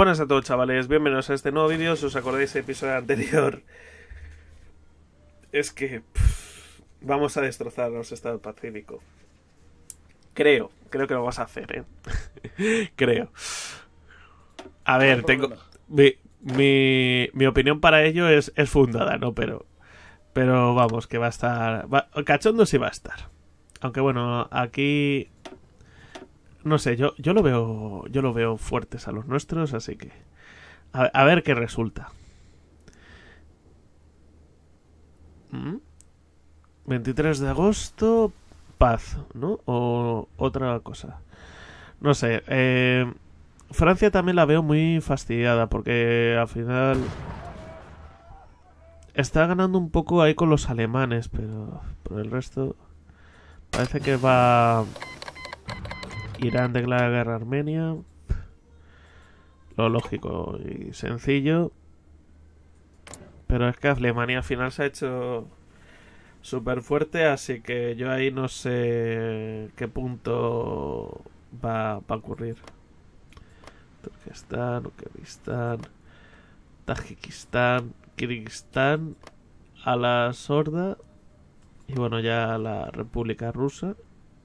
Buenas a todos, chavales, bienvenidos a este nuevo vídeo. Si os acordáis del episodio anterior, es que vamos a destrozar los estados pacíficos. Creo que lo vas a hacer, creo. A ver, tengo mi opinión para ello es fundada, ¿no? Pero vamos, que va a estar cachondo sí va a estar. Aunque bueno, aquí no sé, yo lo veo fuertes a los nuestros, así que a ver qué resulta. 23 de agosto, paz, ¿no? O otra cosa. No sé, Francia también la veo muy fastidiada porque al final está ganando un poco ahí con los alemanes, pero por el resto parece que va Irán declara guerra a Armenia. Lo lógico y sencillo. Pero es que Alemania al final se ha hecho súper fuerte, así que yo ahí no sé qué punto va a ocurrir. Turquestán, Uzbekistán, Tayikistán, Kirguistán, a la sorda y bueno, ya la República Rusa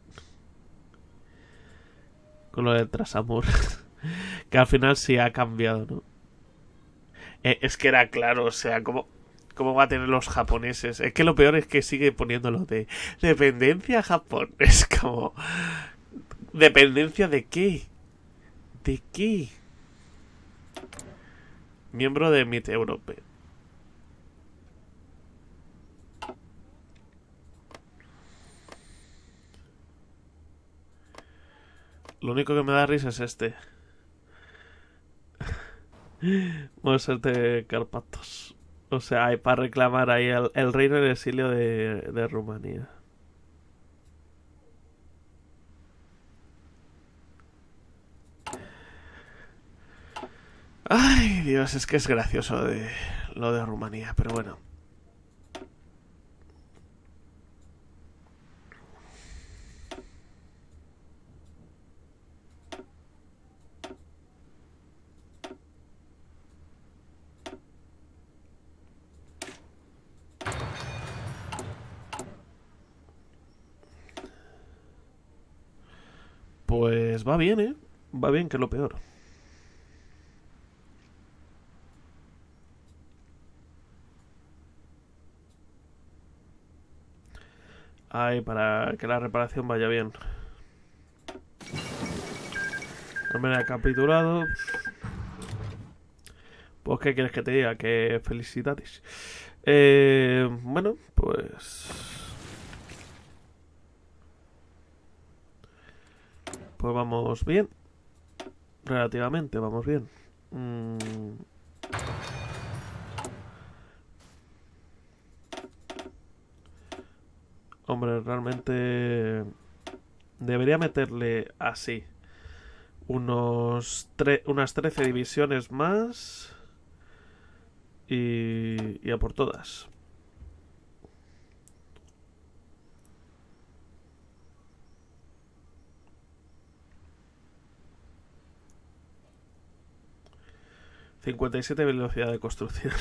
con lo del Trasamur. Que al final sí ha cambiado, ¿no? Es que era claro, o sea, ¿cómo va a tener los japoneses? Es que lo peor es que sigue poniéndolo de dependencia a Japón. Es como... ¿Dependencia de qué? ¿De qué? Miembro de MIT Europe. Lo único que me da risa es este. Monser de Carpatos. O sea, hay para reclamar ahí el reino en exilio de Rumanía. Ay, Dios, es que es gracioso lo de Rumanía, pero bueno. Pues va bien, ¿eh? Va bien, que es lo peor. Ay, para que la reparación vaya bien. Armenia capturado. Pues, ¿qué quieres que te diga? Que felicidades. Bueno, pues vamos bien. Relativamente, vamos bien. Hombre, realmente debería meterle así unas 13 divisiones más y a por todas. ...57 velocidad de construcción.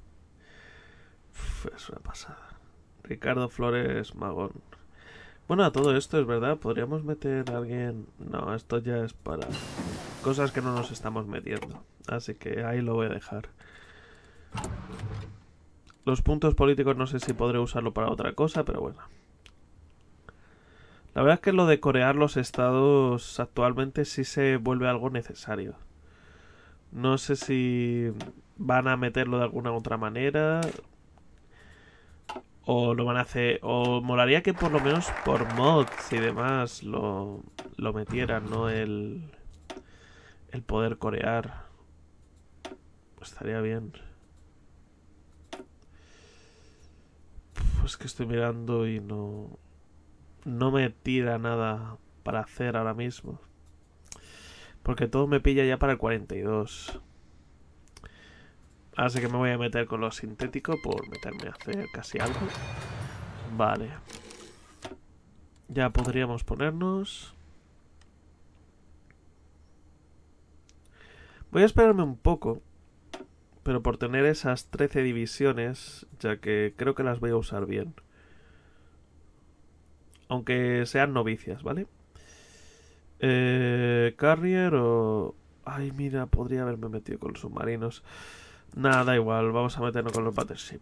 Es una pasada. Ricardo Flores Magón. Bueno, a todo esto es verdad. Podríamos meter a alguien... No, esto ya es para cosas que no nos estamos metiendo. Así que ahí lo voy a dejar. Los puntos políticos no sé si podré usarlo para otra cosa, pero bueno. La verdad es que lo de corear los estados actualmente sí se vuelve algo necesario. No sé si van a meterlo de alguna otra manera o lo van a hacer, o molaría que por lo menos por mods y demás lo metieran, ¿no? El poder corear estaría bien. Pues que estoy mirando y no me tira nada para hacer ahora mismo. Porque todo me pilla ya para el 42. Así que me voy a meter con lo sintético por meterme a hacer casi algo. Vale. Ya podríamos ponernos... Voy a esperarme un poco, pero por tener esas 13 divisiones, ya que creo que las voy a usar bien. Aunque sean novicias, ¿vale? Carrier o... Ay, mira, podría haberme metido con los submarinos. Nada, da igual, vamos a meternos con los Battleship.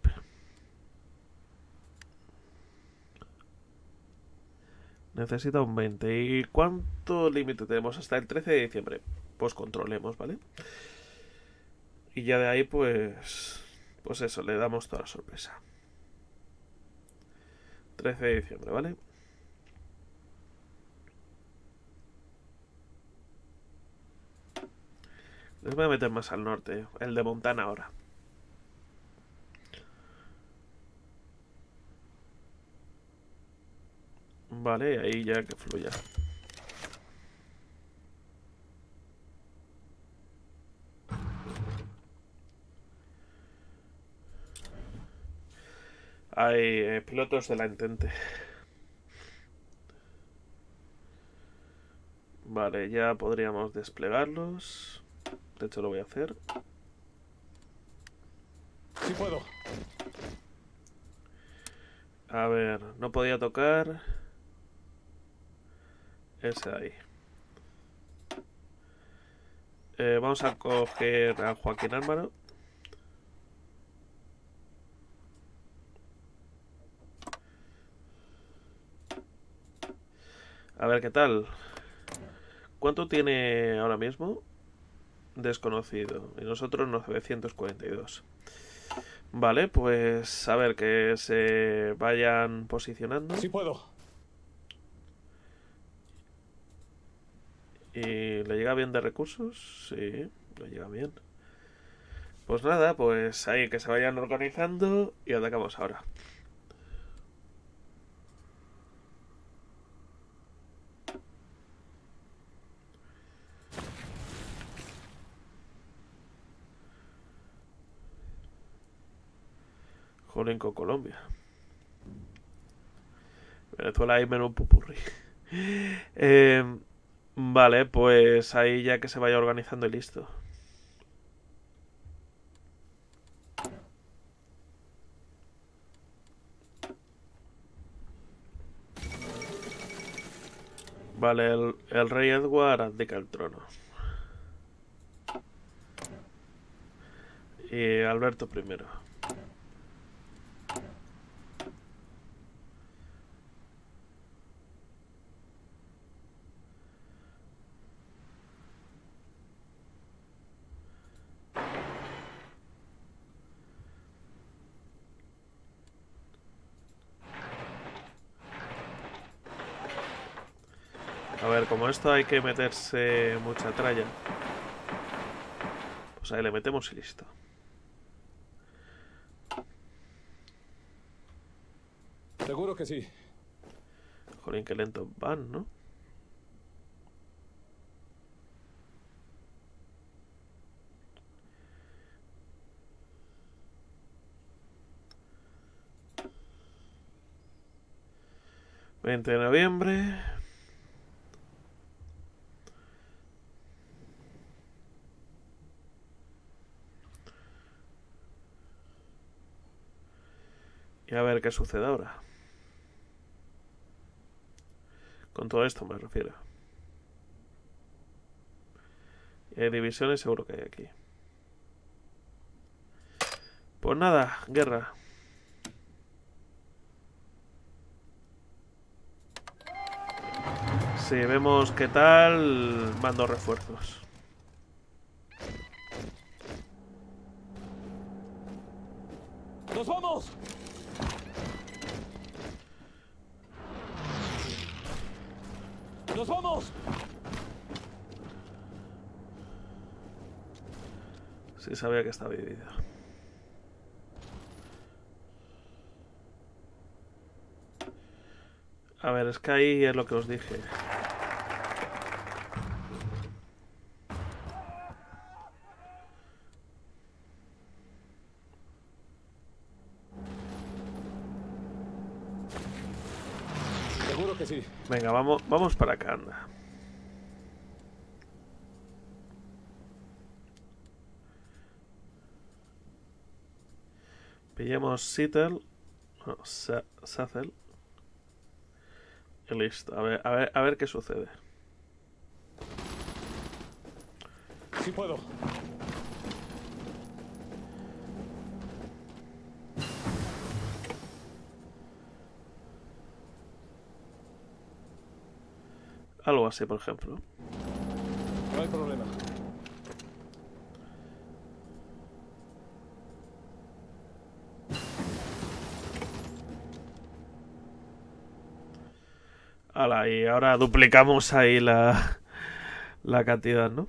Necesita un 20. ¿Y cuánto límite tenemos? Hasta el 13 de diciembre. Pues controlemos, ¿vale? Y ya de ahí, pues... Pues eso, le damos toda la sorpresa. 13 de diciembre, ¿vale? Les voy a meter más al norte. El de Montana ahora. Vale, ahí ya que fluya. Hay pilotos de la Entente. Vale, ya podríamos desplegarlos. De hecho lo voy a hacer. Sí puedo. A ver, no podía tocar ese ahí. Vamos a coger a Joaquín Álvaro. A ver qué tal. ¿Cuánto tiene ahora mismo? Desconocido. Y nosotros 942. Vale, pues a ver que se vayan posicionando. Sí puedo. ¿Y le llega bien de recursos? Sí, le llega bien. Pues nada, pues ahí que se vayan organizando y atacamos ahora. Jolenco, Colombia. Venezuela y menú pupurri. Vale, pues ahí ya que se vaya organizando y listo. Vale, el rey Edward abdica el trono. Y Alberto I. A ver, como esto hay que meterse mucha tralla, pues ahí le metemos y listo. Seguro que sí. Jolín, qué lento van, ¿no? ...20 de noviembre... Y a ver qué sucede ahora. Con todo esto me refiero. Y hay divisiones seguro que hay aquí. Pues nada, guerra. Si vemos qué tal, mando refuerzos. ¡Nos vamos! ¡Nos vamos! Sí sabía que estaba dividido. A ver, es que ahí es lo que os dije. Seguro que sí. Venga, vamos para acá, anda. Pillemos Seattle. No, Sacel. Y listo. A ver qué sucede. Sí puedo. Algo así, por ejemplo. No hay problema. Hala, y ahora duplicamos ahí la cantidad, ¿no?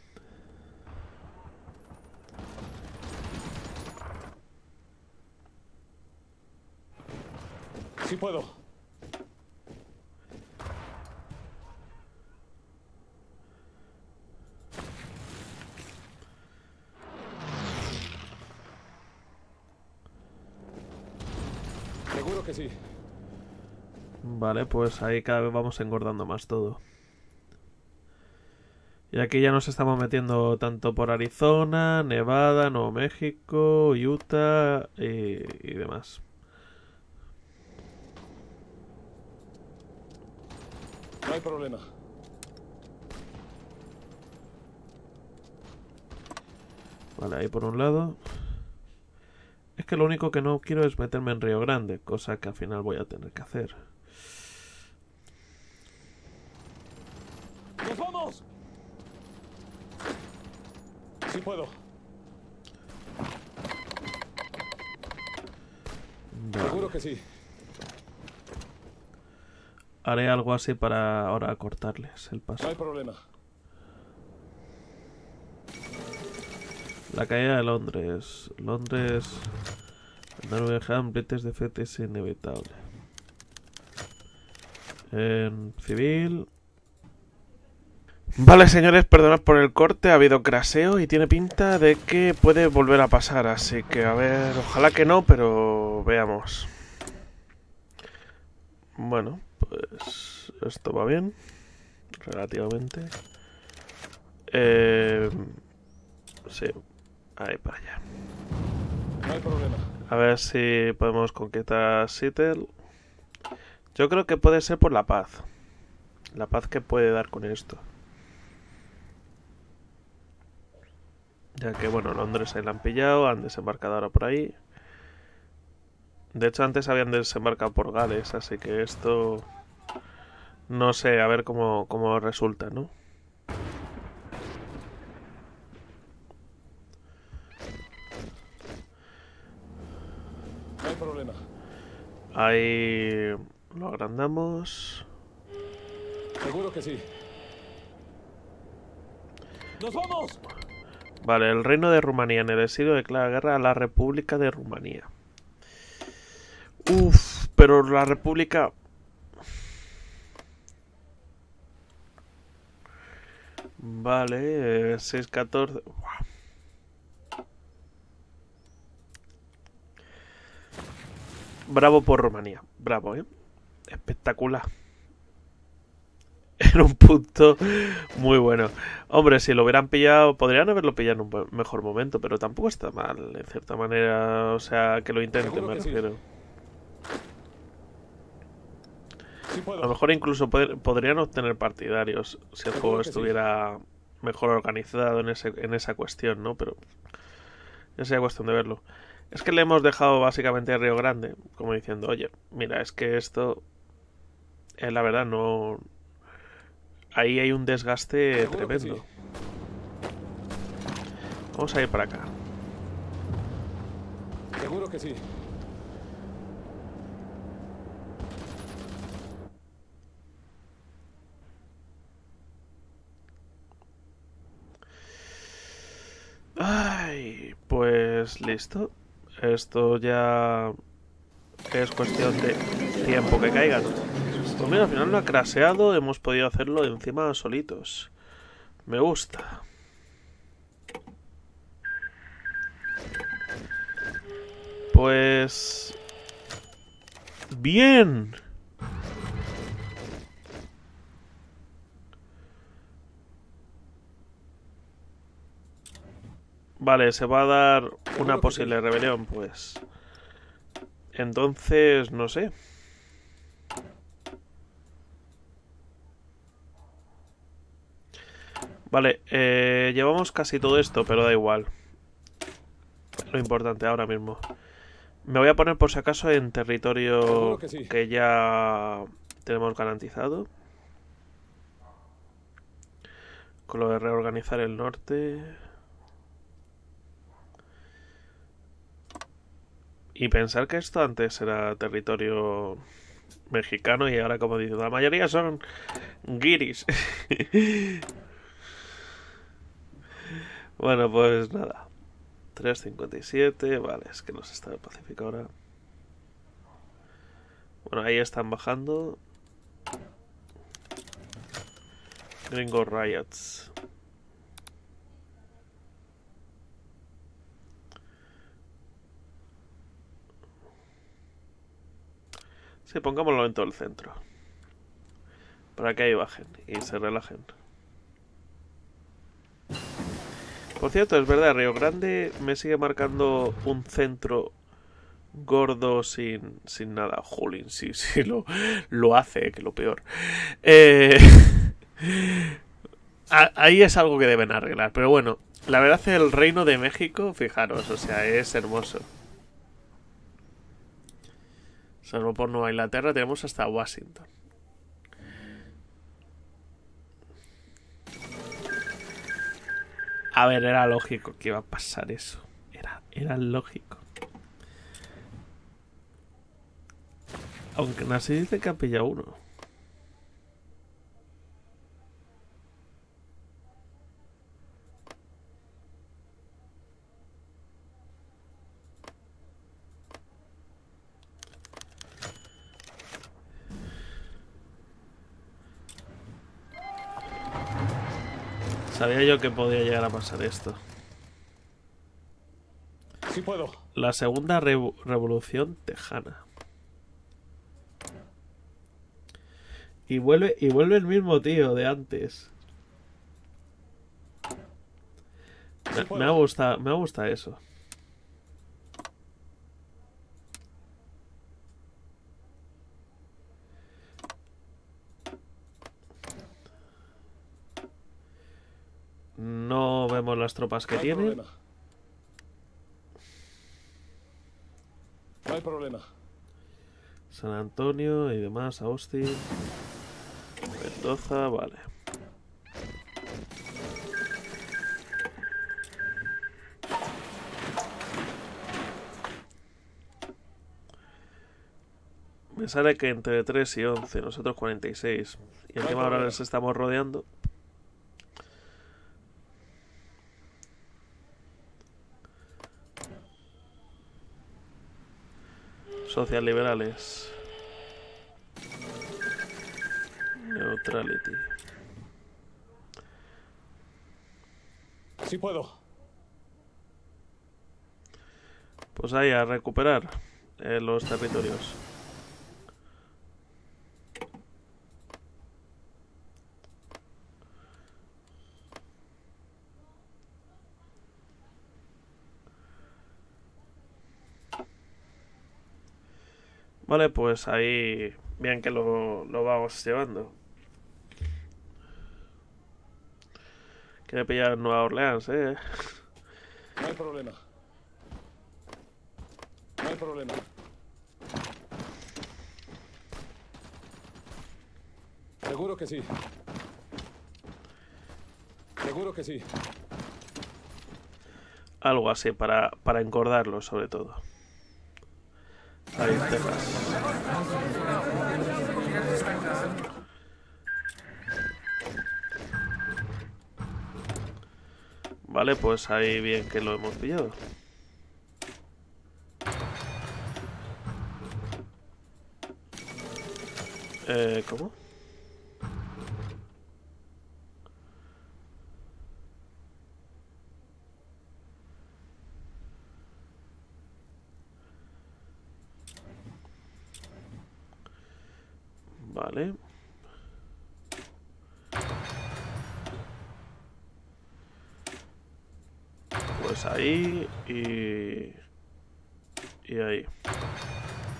Sí puedo. Seguro que sí. Vale, pues ahí cada vez vamos engordando más todo. Y aquí ya nos estamos metiendo tanto por Arizona, Nevada, Nuevo México, Utah y demás. No hay problema. Vale, ahí por un lado. Es que lo único que no quiero es meterme en Río Grande, cosa que al final voy a tener que hacer. ¡Nos vamos! Sí puedo. Vale. Seguro que sí. Haré algo así para ahora cortarles el No paso. hay problema. La caída de Londres. Londres. Nuremberg, British defeat es inevitable. En civil. Vale, señores, perdonad por el corte. Ha habido craseo y tiene pinta de que puede volver a pasar. Así que, a ver, ojalá que no, pero veamos. Bueno, pues esto va bien. Relativamente. Sí, ahí para allá. No hay problema. A ver si podemos conquistar Seattle. Yo creo que puede ser por la paz. La paz que puede dar con esto. Ya que, bueno, Londres ahí la han pillado, han desembarcado ahora por ahí. De hecho, antes habían desembarcado por Gales, así que esto... No sé, a ver cómo resulta, ¿no? No hay problema. Ahí lo agrandamos. Seguro que sí. ¡Nos vamos! Vale, el reino de Rumanía en el exilio declara guerra a la República de Rumanía. Uf, pero la República... Vale, 6-14... Bravo por Rumanía, bravo, espectacular. En un punto muy bueno. Hombre, si lo hubieran pillado, podrían haberlo pillado en un mejor momento, pero tampoco está mal, en cierta manera. O sea, que lo intenten, me refiero. Sí puedo. A lo mejor incluso podrían obtener partidarios si el juego estuviera mejor organizado en esa cuestión, ¿no? Pero ya sería cuestión de verlo. Es que le hemos dejado básicamente a Río Grande, como diciendo, oye, mira, es que esto, la verdad, no... Ahí hay un desgaste tremendo. Sí. Vamos a ir para acá. Seguro que sí. Ay, pues listo. Esto ya es cuestión de tiempo que caigan. Pues mira, al final no ha craseado, hemos podido hacerlo encima solitos. Me gusta. Pues... ¡bien! Vale, se va a dar una posible rebelión, pues. Entonces, no sé. Vale, llevamos casi todo esto, pero da igual. Lo importante ahora mismo. Me voy a poner por si acaso en territorio Seguro que sí. que ya tenemos garantizado. Con lo de reorganizar el norte. Y pensar que esto antes era territorio mexicano y ahora, como digo, la mayoría son guiris. Bueno, pues nada. 357, vale, es que no se está el Pacífico ahora. Bueno, ahí están bajando. Gringo Riots. Sí, pongámoslo en todo el centro. Para que ahí bajen y se relajen. Por cierto, es verdad, Río Grande me sigue marcando un centro gordo sin nada. Jolín, sí, lo hace, que lo peor. Ahí es algo que deben arreglar. Pero bueno, la verdad es el Reino de México, fijaros, o sea, es hermoso. Salvo por Nueva Inglaterra, tenemos hasta Washington. A ver, era lógico que iba a pasar eso. Era lógico. Aunque Nasi dice que ha pillado uno. Sabía yo que podía llegar a pasar esto. Sí puedo. La segunda revolución tejana. Y vuelve el mismo tío de antes. Me ha gustado eso. No vemos las tropas que No hay tienen. problema. No hay problema. San Antonio y demás, Austin. Mendoza, vale. Me sale que entre 3 y 11, nosotros 46. Y encima ahora les estamos rodeando. Socialliberales. Neutrality. Sí puedo. Pues ahí, a recuperar los territorios. Vale, pues ahí bien que lo vamos llevando. Quiere pillar Nueva Orleans, No hay problema. No hay problema. Seguro que sí. Seguro que sí. Algo así, para engordarlo sobre todo. Ahí, Texas. Vale, pues ahí bien que lo hemos pillado. ¿Cómo? Vale. Pues ahí y ahí.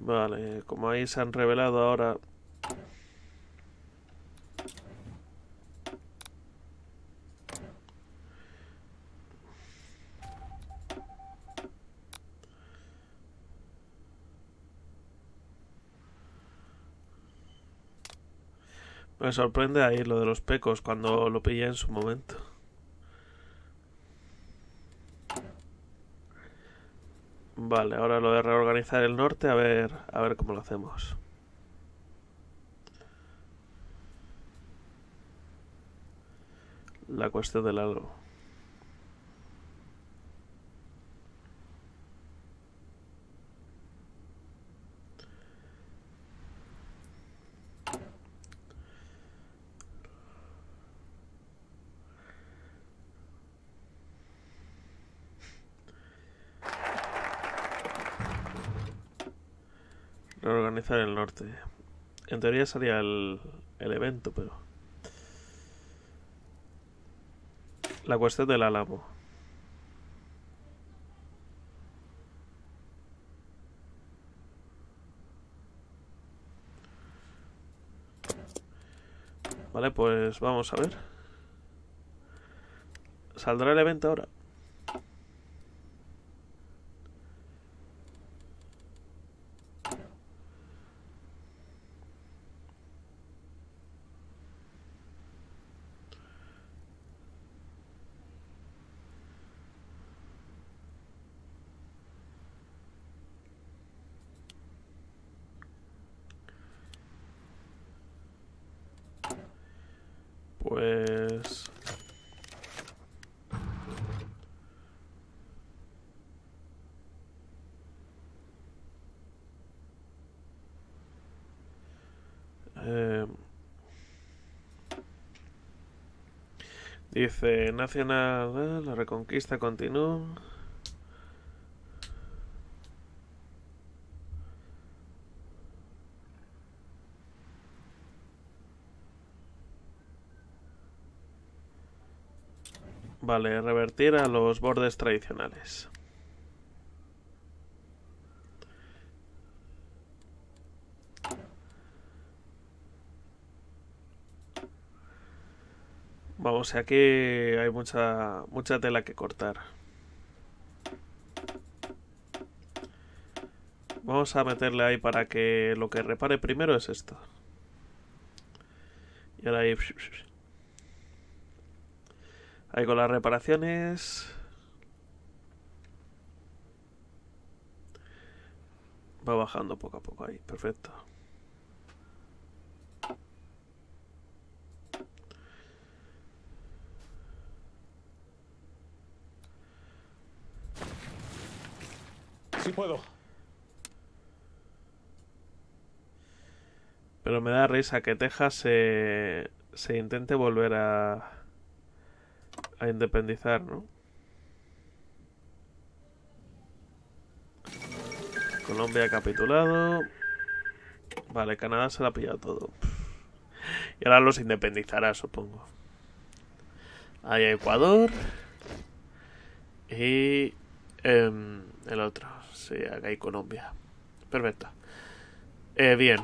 Vale, como ahí se han revelado ahora... Me sorprende ahí lo de los pecos cuando lo pillé en su momento. Vale, ahora lo de reorganizar el norte, a ver cómo lo hacemos. La cuestión del algo. Reorganizar el norte. En teoría sería el evento, pero... La cuestión del álamo. Vale, pues vamos a ver. ¿Saldrá el evento ahora? Pues... dice, Nacional, la reconquista continúa. Vale, revertir a los bordes tradicionales. Vamos, aquí hay mucha tela que cortar. Vamos a meterle ahí para que lo que repare primero es esto. Y ahora ahí... Ahí con las reparaciones... Va bajando poco a poco ahí, perfecto. Sí puedo. Pero me da risa que Texas se intente volver a independizar, ¿no? Colombia ha capitulado. Vale, Canadá se lo ha pillado todo. Y ahora los independizará, supongo. Ahí Ecuador. Y... el otro. Sí, acá hay Colombia. Perfecto. Bien.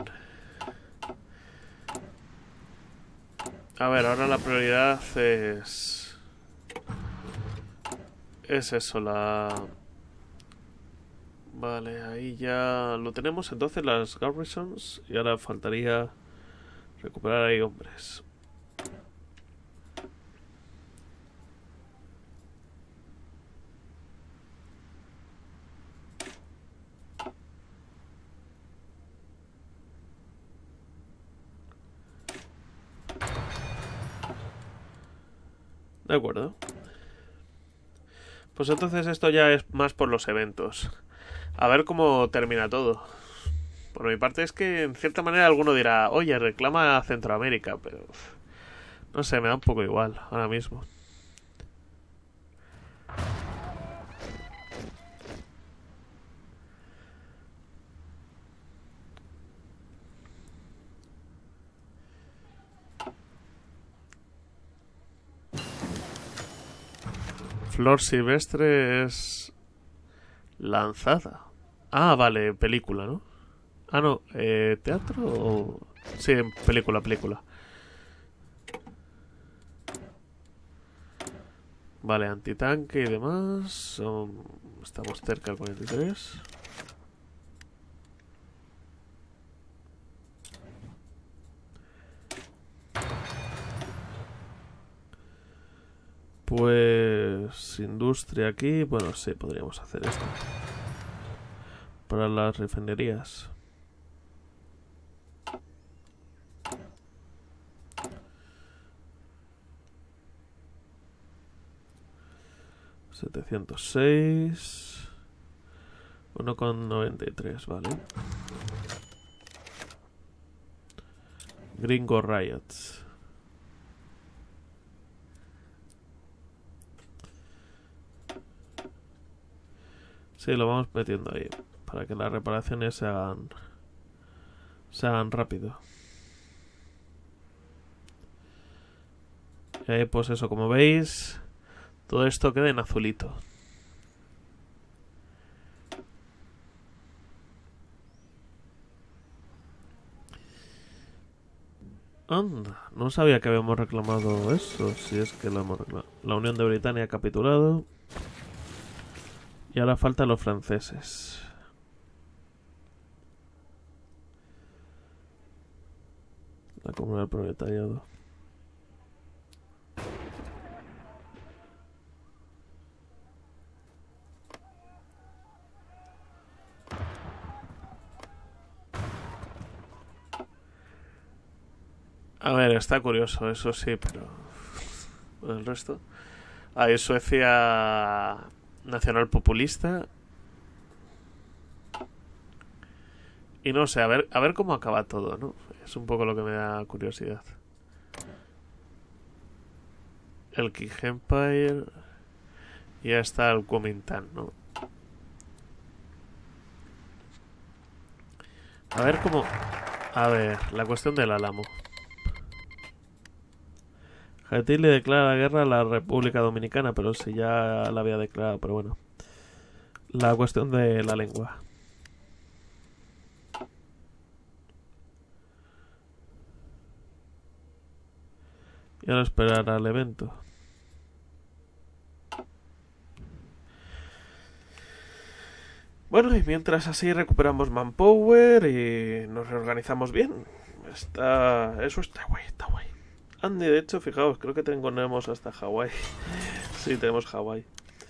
A ver, ahora la prioridad es... Es eso, la... Vale, ahí ya lo tenemos. Entonces las garrisons. Y ahora faltaría recuperar ahí hombres. De acuerdo. Pues entonces esto ya es más por los eventos. A ver cómo termina todo. Por mi parte es que en cierta manera alguno dirá, oye, reclama a Centroamérica, pero... No sé, me da un poco igual ahora mismo. Flor silvestre es... lanzada. Ah, vale, película, ¿no? Ah, no, ¿teatro o...? Sí, película, película. Vale, antitanque y demás. Estamos cerca del 43. Pues industria aquí. Bueno, sí, podríamos hacer esto. Para las refinerías. $706. 1,93, vale. Gringo Riots. Sí, lo vamos metiendo ahí. Para que las reparaciones se hagan rápido. Y ahí, pues eso, como veis, todo esto queda en azulito. Anda, no sabía que habíamos reclamado eso. Si es que lo hemos reclamado. La Unión de Britania ha capitulado. Y ahora faltan los franceses. La Comuna del Proletariado. A ver, está curioso, eso sí, pero... el resto... Hay Suecia nacional populista. Y no sé, a ver cómo acaba todo, ¿no? Es un poco lo que me da curiosidad. El King Empire. Y ya está el Kuomintang, ¿no? A ver cómo... A ver, la cuestión del Álamo. Haití le declara la guerra a la República Dominicana, pero si ya la había declarado, pero bueno. La cuestión de la lengua. Y ahora esperar al evento. Bueno, y mientras así recuperamos manpower y nos reorganizamos bien. Eso está guay, está guay. Andy, de hecho, fijaos, creo que tenemos hasta Hawái. Sí, tenemos Hawái.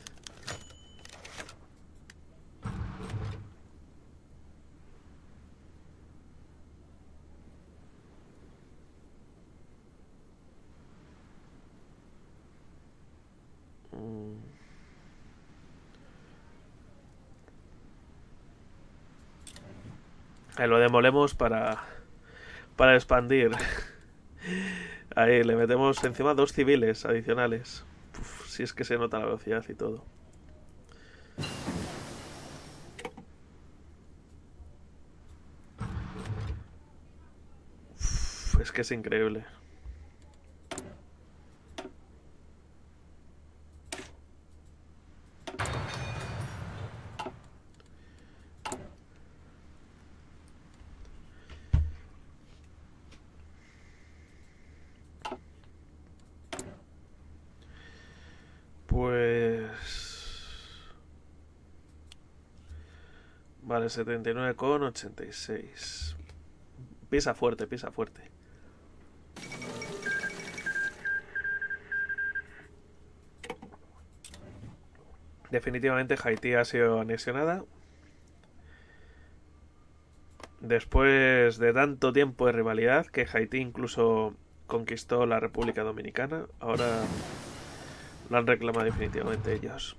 Ahí lo demolemos para expandir. Ahí le metemos encima 2 civiles adicionales. Uf, si es que se nota la velocidad y todo. Uf, es que es increíble. Pues... Vale, 79,86. Pisa fuerte, pisa fuerte. Definitivamente Haití ha sido anexionada. Después de tanto tiempo de rivalidad, que Haití incluso conquistó la República Dominicana, ahora lo han reclamado definitivamente ellos.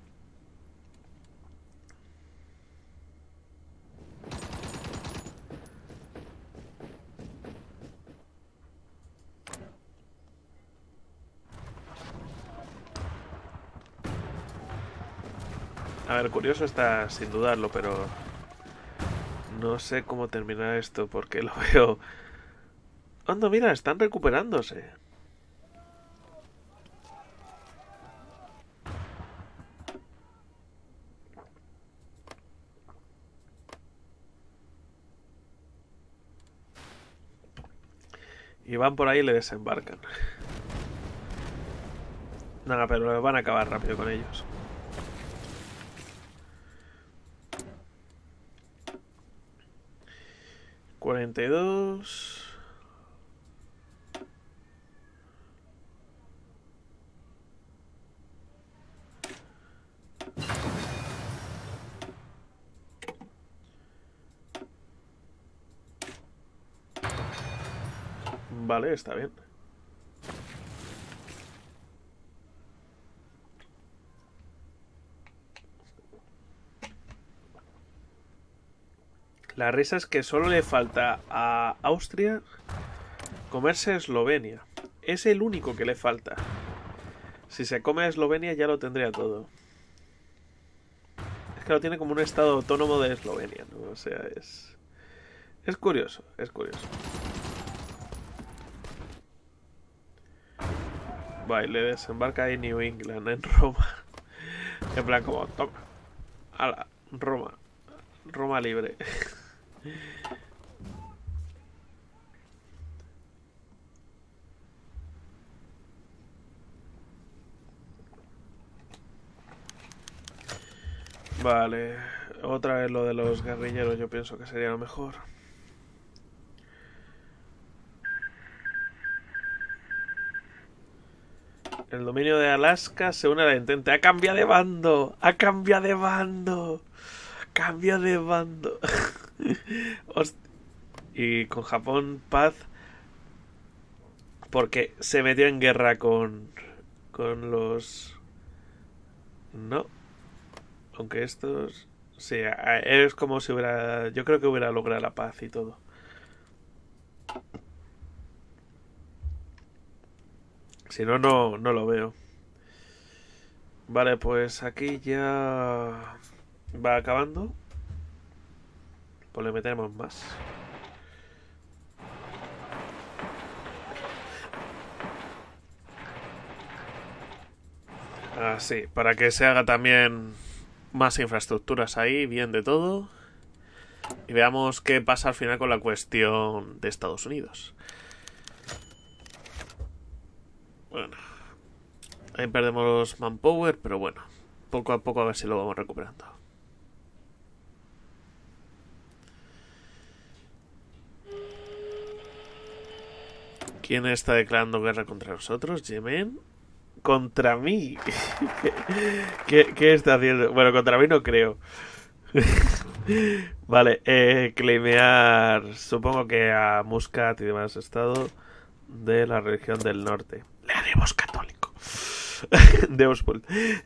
A ver, curioso está sin dudarlo, pero no sé cómo terminar esto porque lo veo... Anda, mira, están recuperándose. Y van por ahí y le desembarcan. Nada, pero van a acabar rápido con ellos. $42. Vale, está bien. La risa es que solo le falta a Austria comerse a Eslovenia. Es el único que le falta. Si se come a Eslovenia ya lo tendría todo. Es que lo tiene como un estado autónomo de Eslovenia, ¿no? O sea, es curioso, es curioso. Vale, le desembarca ahí New England en Roma. En plan como, toma. Ala, Roma. Roma libre. Vale, otra vez lo de los guerrilleros, yo pienso que sería lo mejor. El dominio de Alaska se une a la Entente. ¡Ha cambiado de bando! ¡Ha cambiado de bando! ¡Cambia de bando! Y con Japón, paz. Porque se metió en guerra con los... No. Aunque estos... Sí, es como si hubiera... Yo creo que hubiera logrado la paz y todo. Si no, no lo veo. Vale, pues aquí ya... Va acabando. Pues le metemos más. Así, para que se haga también más infraestructuras ahí, bien de todo. Y veamos qué pasa al final con la cuestión de Estados Unidos. Bueno, ahí perdemos manpower, pero bueno, poco a poco a ver si lo vamos recuperando. ¿Quién está declarando guerra contra nosotros? ¿Yemen? ¿Contra mí? ¿Qué está haciendo? Bueno, contra mí no creo. Vale, claimear, supongo que a Muscat y demás estado de la región del norte. Le haremos católico. De Oswald.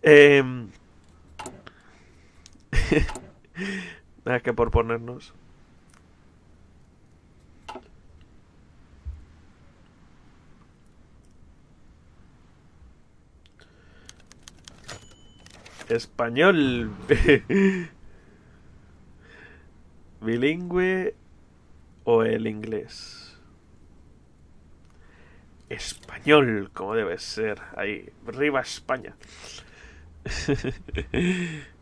Nada que por ponernos. Español. ¿Bilingüe o el inglés? Español, como debe ser. Ahí, arriba España.